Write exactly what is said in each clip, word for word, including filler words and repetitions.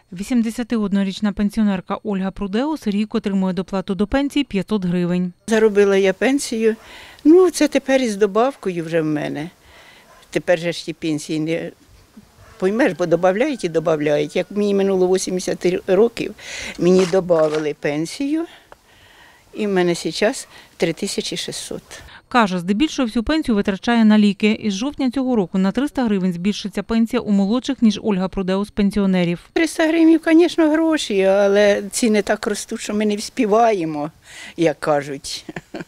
вісімдесятиоднорічна пенсіонерка Ольга Прудеус рік отримує доплату до пенсії п'ятсот гривень. Заробила я пенсію, ну це тепер із добавкою вже в мене. Тепер же ж ті пенсії не поймеш, бо додають і додають. Як мені минуло вісімдесят років, мені додали пенсію і в мене зараз три тисячі шістсот. Каже, здебільшого всю пенсію витрачає на ліки. Із жовтня цього року на триста гривень збільшиться пенсія у молодших, ніж Ольга Прудеус, пенсіонерів. триста гривень, звісно, гроші, але ціни так ростуть, що ми не вспіваємо, як кажуть.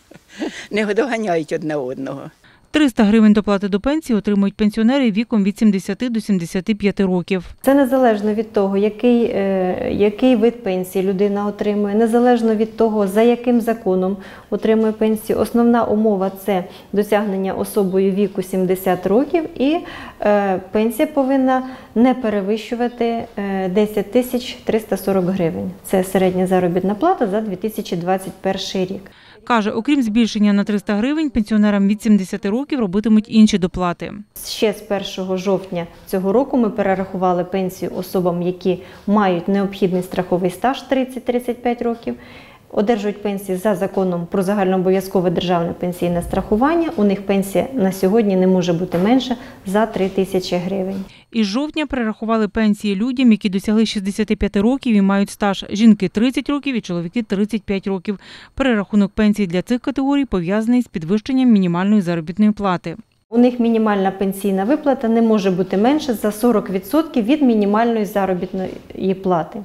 Не доганяють одне одного. триста гривень доплати до пенсії отримують пенсіонери віком від сімдесяти до сімдесяти п'яти років. Це незалежно від того, який, який вид пенсії людина отримує, незалежно від того, за яким законом отримує пенсію. Основна умова – це досягнення особою віку сімдесят років, і пенсія повинна не перевищувати десять тисяч триста сорок гривень. Це середня заробітна плата за дві тисячі двадцять перший рік. Каже, окрім збільшення на триста гривень, пенсіонерам від сімдесяти років робитимуть інші доплати. Ще з першого жовтня цього року ми перерахували пенсію особам, які мають необхідний страховий стаж тридцять - тридцять п'ять років, одержують пенсії за законом про загальнообов'язкове державне пенсійне страхування. У них пенсія на сьогодні не може бути менша за три тисячі гривень. Із жовтня перерахували пенсії людям, які досягли шістдесяти п'яти років і мають стаж. Жінки – тридцять років і чоловіки – тридцять п'ять років. Перерахунок пенсій для цих категорій пов'язаний з підвищенням мінімальної заробітної плати. У них мінімальна пенсійна виплата не може бути менше за сорок відсотків від мінімальної заробітної плати.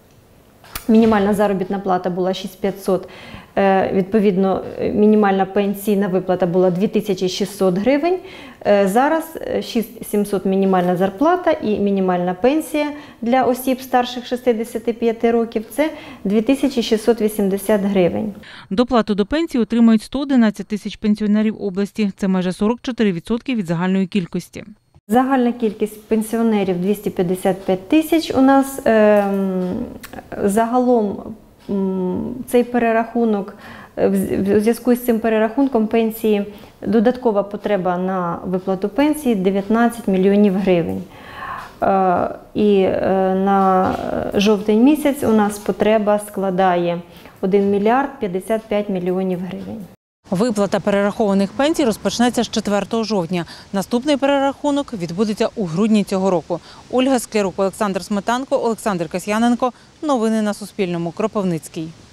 Мінімальна заробітна плата була шість тисяч п'ятсот, відповідно, мінімальна пенсійна виплата була дві тисячі шістсот гривень. Зараз шість тисяч сімсот мінімальна зарплата і мінімальна пенсія для осіб старших шістдесяти п'яти років – це дві тисячі шістсот вісімдесят гривень. Доплату до пенсії отримають сто одинадцять тисяч пенсіонерів області. Це майже сорок чотири відсотки від загальної кількості. Загальна кількість пенсіонерів двісті п'ятдесят п'ять тисяч у нас. Загалом цей перерахунок, в зв'язку з цим перерахунком пенсії, додаткова потреба на виплату пенсії – дев'ятнадцять мільйонів гривень. І на жовтень місяць у нас потреба складає один мільярд п'ятдесят п'ять мільйонів гривень. Виплата перерахованих пенсій розпочнеться з четвертого жовтня. Наступний перерахунок відбудеться у грудні цього року. Ольга Склярук, Олександр Сметанко, Олександр Касьяненко. Новини на Суспільному. Кропивницький.